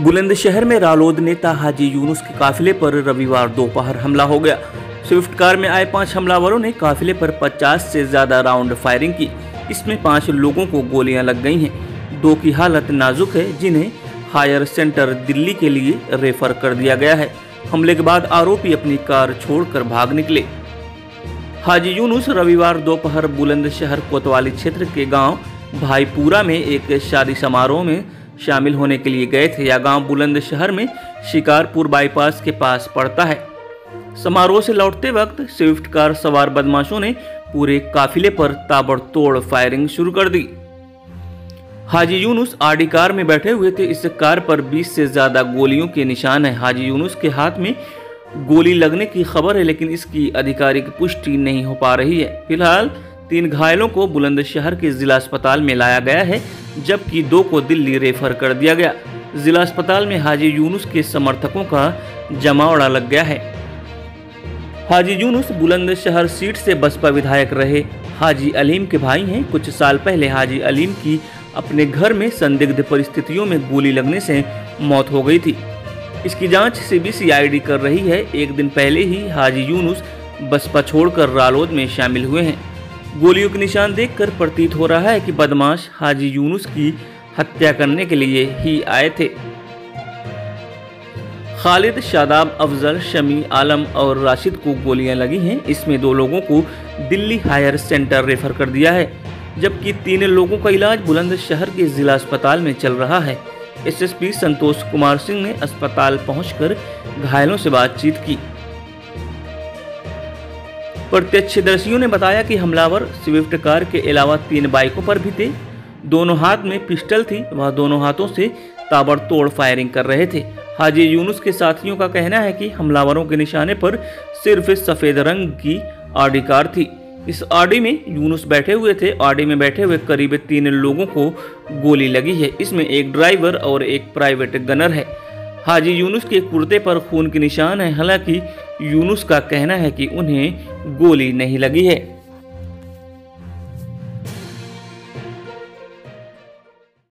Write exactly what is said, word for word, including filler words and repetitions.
बुलंदशहर में रालोद नेता हाजी यूनुस के काफिले पर रविवार दोपहर हमला हो गया। स्विफ्ट कार में आए पांच हमलावरों ने काफिले पर पचास से ज्यादा राउंड फायरिंग की। इसमें पांच लोगों को गोलियां लग गई हैं। दो की हालत नाजुक है, जिन्हें हायर सेंटर दिल्ली के लिए रेफर कर दिया गया है। हमले के बाद आरोपी अपनी कार छोड़कर भाग निकले। हाजी यूनुस रविवार दोपहर बुलंदशहर कोतवाली क्षेत्र के गांव भाईपुरा में एक शादी समारोह में शामिल होने के लिए गए थे। यह गांव बुलंदशहर में शिकारपुर बाईपास के पास पड़ता है। समारोह से लौटते वक्त स्विफ्ट कार सवार बदमाशों ने पूरे काफिले पर ताबड़तोड़ फायरिंग शुरू कर दी। हाजी यूनुस आडी कार में बैठे हुए थे। इस कार पर बीस से ज्यादा गोलियों के निशान है। हाजी यूनुस के हाथ में गोली लगने की खबर है, लेकिन इसकी आधिकारिक पुष्टि नहीं हो पा रही है। फिलहाल तीन घायलों को बुलंदशहर के जिला अस्पताल में लाया गया है, जबकि दो को दिल्ली रेफर कर दिया गया। जिला अस्पताल में हाजी यूनुस के समर्थकों का जमावड़ा लग गया है। हाजी यूनुस बुलंदशहर सीट से बसपा विधायक रहे हाजी अलीम के भाई हैं। कुछ साल पहले हाजी अलीम की अपने घर में संदिग्ध परिस्थितियों में गोली लगने से मौत हो गई थी। इसकी जांच सीबीसीआईडी कर रही है। एक दिन पहले ही हाजी यूनुस बसपा छोड़कर रालोद में शामिल हुए हैं। गोलियों के निशान देखकर प्रतीत हो रहा है कि बदमाश हाजी यूनुस की हत्या करने के लिए ही आए थे। खालिद, शादाब, अफजल, शमी, आलम और राशिद को गोलियां लगी हैं। इसमें दो लोगों को दिल्ली हायर सेंटर रेफर कर दिया है, जबकि तीन लोगों का इलाज बुलंदशहर के जिला अस्पताल में चल रहा है। एसएसपी संतोष कुमार सिंह ने अस्पताल पहुंचकर घायलों से बातचीत की। प्रत्यक्षदर्शियों ने बताया कि हमलावर स्विफ्ट कार के अलावा तीन बाइकों पर भी थे। दोनों हाथ में पिस्टल थी। वह दोनों हाथों से ताबड़तोड़ फायरिंग कर रहे थे। हाजी यूनुस के साथियों का कहना है कि हमलावरों के निशाने पर सिर्फ सफेद रंग की ऑडी कार थी। इस ऑडी में यूनुस बैठे हुए थे। ऑडी में बैठे हुए करीब तीन लोगों को गोली लगी है। इसमें एक ड्राइवर और एक प्राइवेट गनर है। हाजी यूनुस के कुर्ते पर खून के निशान है। हालांकि यूनुस का कहना है कि उन्हें गोली नहीं लगी है।